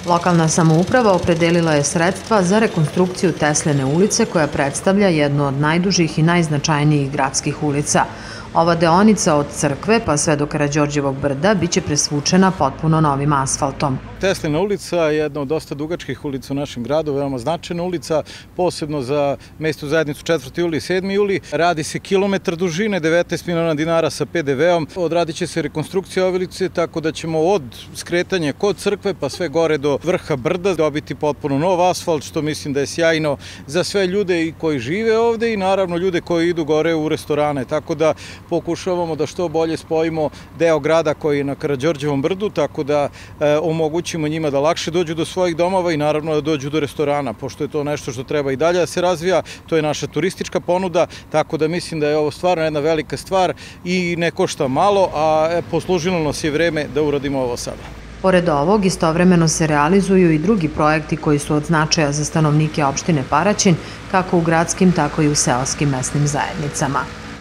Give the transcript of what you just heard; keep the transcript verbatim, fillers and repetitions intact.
Lokalna samouprava opredelila je sredstva za rekonstrukciju Tesline ulice koja predstavlja jednu od najdužih i najznačajnijih gradskih ulica. Ova deonica od Crkve pa sve do Karađorđevog brda biće presvučena potpuno novim asfaltom. Teslina ulica je jedna od dosta dugačkih ulica u našem gradu, veoma značajna ulica, posebno za mesnu zajednicu četvrti juli i sedmi juli. Radi se kilometar dužine, devetnaest miliona dinara sa pe de veom. Odradit će se rekonstrukcija ove ulice, tako da ćemo od skretanja kod Crkve pa sve gore do vrha brda dobiti potpuno nov asfalt, što mislim da je sjajno za sve ljude koji žive ovde i naravno ljude koji idu gore u restorane. Tako da pokušavamo da što bolje spojimo deo grada koji je na Karađorđevom brdu, tako da e, omogućimo njima da lakše dođu do svojih domova i naravno da dođu do restorana, pošto je to nešto što treba i dalje da se razvija. To je naša turistička ponuda, tako da mislim da je ovo stvarno jedna velika stvar i ne košta malo, a e, poslužilo nas je vreme da uradimo ovo sada. Pored ovog, istovremeno se realizuju i drugi projekti koji su od značaja za stanovnike opštine Paraćin, kako u gradskim, tako i u seoskim mesnim zajednicama.